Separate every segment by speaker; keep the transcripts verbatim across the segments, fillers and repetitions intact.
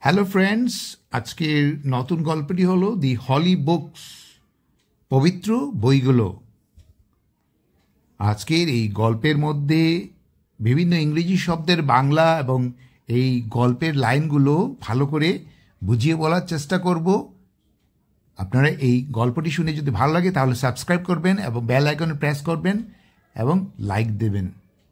Speaker 1: Hello friends, আজকের নতুন গল্পটি হলো দি হলি বুকস, পবিত্র বইগুলো। আজকের এই গল্পের মধ্যে বিভিন্ন ইংরেজি শব্দের বাংলা এবং এই গল্পের লাইনগুলো ভালো করে বুঝিয়ে বলার চেষ্টা করব। আপনারা এই গল্পটি শুনে যদি ভালো লাগে তাহলে সাবস্ক্রাইব করবেন এবং বেল আইকনে প্রেস করবেন এবং লাইক দেবেন।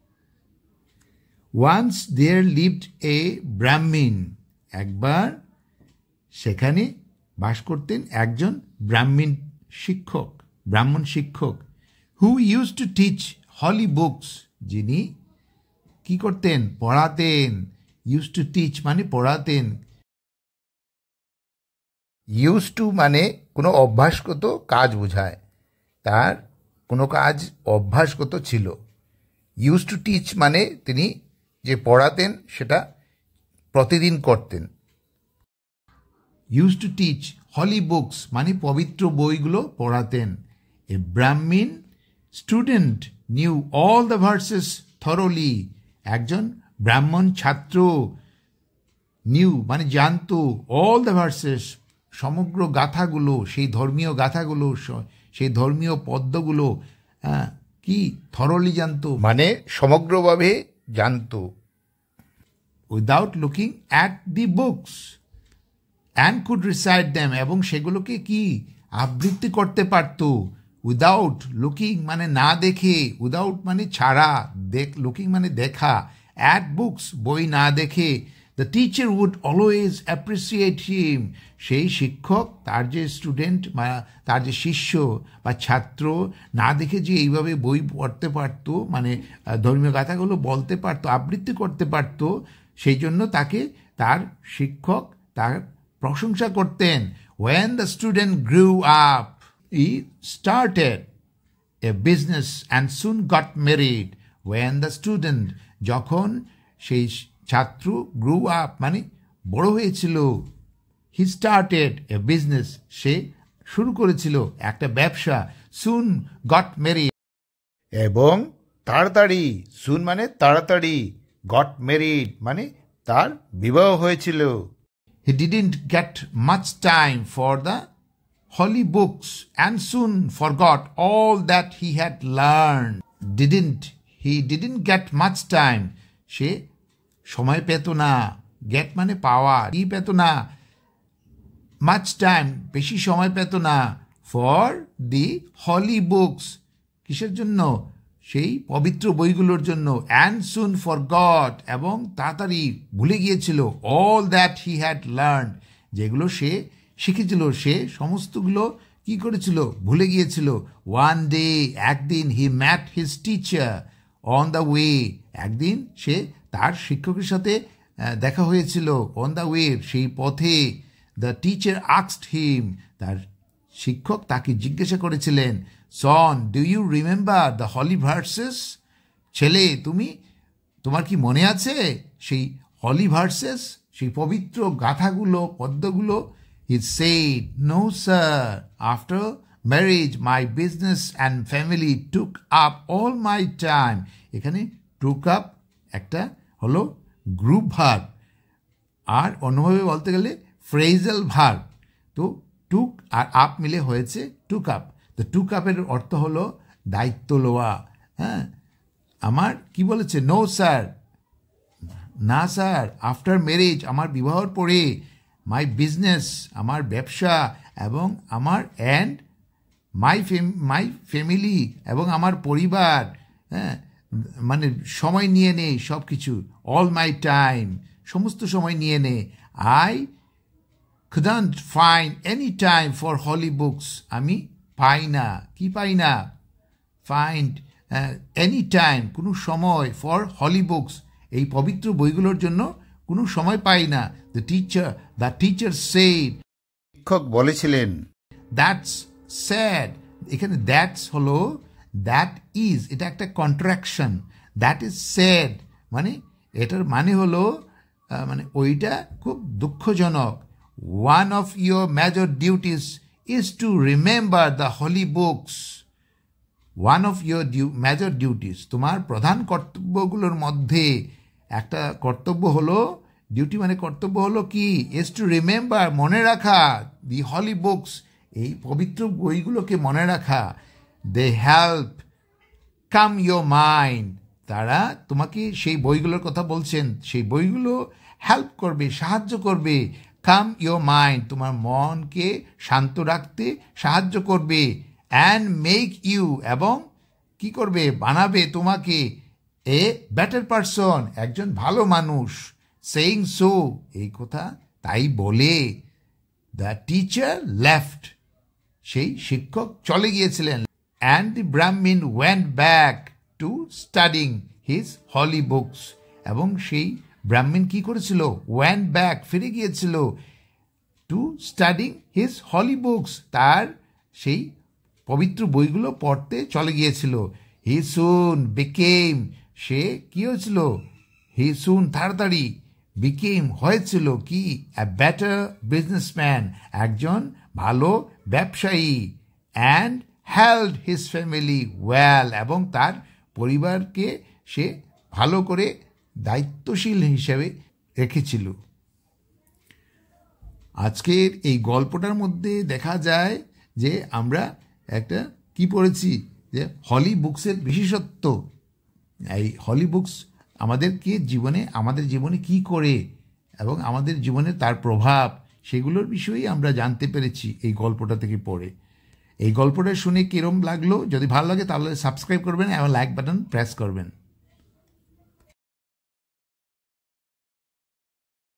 Speaker 1: ওয়ান্স দেয়ার লিভড এ ব্রাহ্মণ, একবার সেখানে বাস করতেন একজন ব্রাহ্মণ শিক্ষক ব্রাহ্মণ শিক্ষক who use to teach holy books, যিনি কি করতেন? পড়াতেন। ইউজ টু টিচ মানে পড়াতেন। ইউজ টু মানে কোনো অভ্যাসগত কাজ বোঝায়, তার কোনো কাজ অভ্যাসগত ছিল। ইউজ টু টিচ মানে তিনি যে পড়াতেন সেটা প্রতিদিন করতেন। Use to teach holy books মানে পবিত্র বইগুলো পড়াতেন। A brahmin student knew all the verses thoroughly, একজন ব্রাহ্মণ ছাত্র নিউ মানে জানতো, অল দ্য ভার্সেস সমগ্র গাথাগুলো, সেই ধর্মীয় গাথাগুলো, সেই ধর্মীয় পদ্যগুলো হ্যাঁ কি থরলি জানতো মানে সমগ্রভাবে জানতো। Without looking at the books and could recite them, এবং সেগুলোকে কি আবৃত্তি করতে পারত। উইদাউট লুকিং মানে না দেখে, উইদাউট মানে ছাড়া, দেখ লুকিং মানে দেখা, অ্যাট বুকস বই না দেখে। The teacher would always appreciate him, সেই শিক্ষক তার যে স্টুডেন্ট বা তার যে শিষ্য বা ছাত্র না দেখে যে এইভাবে বই পড়তে পারতো, মানে ধর্মীয় গাথাগুলো বলতে পারতো, আবৃত্তি করতে পারতো, সেই জন্য তাকে তার শিক্ষক তার প্রশংসা করতেন। When the student grew up, he started a business and soon got married. When the student, যখন সেই ছাত্র grew up মানে বড় হয়েছিল, he started a business, সে শুরু করেছিল একটা ব্যবসা। soon got married, এবং তাড়াতাড়ি, soon মানে তাড়াতাড়ি, got married মানে তার বিবাহ হয়েছিল। He didn't get much time for the holy books and soon forgot all that he had learned. Didn't, he didn't get much time. সে সময় পেত না। get মানে পাওয়া, কি পেত না? much time, বেশি সময় পেত না। for the holy books, কিসের জন্য? সেই পবিত্র বইগুলোর জন্য। and soon forgot, এবং তাড়াতাড়ি ভুলে গিয়েছিল। all that he had learned, যেগুলো সে শিখেছিল সে সমস্তগুলো কি করেছিল? ভুলে গিয়েছিল। one day, একদিন, he met his teacher on the way, একদিন সে তার শিক্ষকের সাথে দেখা হয়েছিল। on the way, সেই পথে। the teacher asked him, তার শিক্ষক তাকে জিজ্ঞাসা করেছিলেন, son, do you remember the holy verses? ছেলে, তুমি তোমার কি মনে আছে সেই holy verses, সেই পবিত্র গাথাগুলো, পদ্যগুলো? He said, no sir, after marriage my business and family took up all my time. এখানে took up একটা হলো গ্রুপ ভার্ব, আর অন্যভাবে বলতে গেলে ফ্রেজাল ভার্ব। তো টুক আর আপ মিলে হয়েছে টুক আপ। তো টুক আপের অর্থ হলো দায়িত্ব লওয়া। হ্যাঁ, আমার কি বলেছে? নো স্যার, না স্যার, আফটার ম্যারেজ, আমার বিবাহর পরে, মাই বিজনেস, আমার ব্যবসা, এবং আমার and my fame my family, এবং আমার পরিবার, হ্যাঁ মানে সময় নিয়ে নে সব কিছু। অল মাই টাইম, সমস্ত সময় নিয়ে নে। I couldn't find any time for holy books, আমি পাই না, কি পাই না? find any time, কোনো সময়, for holy books, এই পবিত্র বইগুলোর জন্য কোনো সময় পাই না। the teacher the teacher said, শিক্ষক বলেছিলেন। that's sad, এখানে that's হলো that is, এটা একটা কন্ট্রাকশন। that is sad মানে এটার মানে হলো মানে ওইটা খুব দুঃখজনক। one of your major duties is to remember the holy books. one of your major duties, তোমার প্রধান কর্তব্যগুলোর মধ্যে একটা কর্তব্য হলো ডিউটি মানে কর্তব্য হলো কি, ইজ টু রিমেম্বার, মনে রাখা, দি হলি বুকস, এই পবিত্র বইগুলোকে মনে রাখা। They help calm your mind, তারা তোমাকে সেই বইগুলোর কথা বলছেন, সেই বইগুলো হেল্প করবে, সাহায্য করবে। কাম ইয়োর মাইন্ড, তোমার মনকে শান্ত রাখতে সাহায্য করবে। অ্যান্ড মেক ইউ, এবং কি করবে, বানাবে তোমাকে এ বেটার পারসন, একজন ভালো মানুষ। সেইং সো, এই কথা তাই বলে দ্য টিচার লেফট, সেই শিক্ষক চলে গিয়েছিলেন। And the brahmin went back to studying his holy books, এবং সেই ব্রাহ্মণ কি করেছিল, ওয়েন্ট ব্যাক, ফিরে গিয়েছিল, to studying his holy books, তার সেই পবিত্র বইগুলো পড়তে চলে গিয়েছিল। হি সুন বিকেম, সে কি হয়েছিল, হি সুন তাড়াতাড়ি, বিকেম হয়েছিল কি, এ বেটার বিজনেসম্যান, একজন ভালো ব্যবসায়ী। And held his family well, এবং তার পরিবারকে সে ভালো করে দায়িত্বশীল হিসেবে রেখেছিল। আজকের এই গল্পটার মধ্যে দেখা যায় যে আমরা একটা কি পড়েছি, যে হলি বুকসের বিশেষত্ব। এই হলি বুকস আমাদেরকে জীবনে, আমাদের জীবনে কি করে এবং আমাদের জীবনে তার প্রভাব, সেগুলোর বিষয়েই আমরা জানতে পেরেছি এই গল্পটা থেকে পড়ে। এই গল্পটা শুনে কিরম লাগলো, যদি ভালো লাগে তাহলে সাবস্ক্রাইব করবেন এবং লাইক বাটন প্রেস করবেন।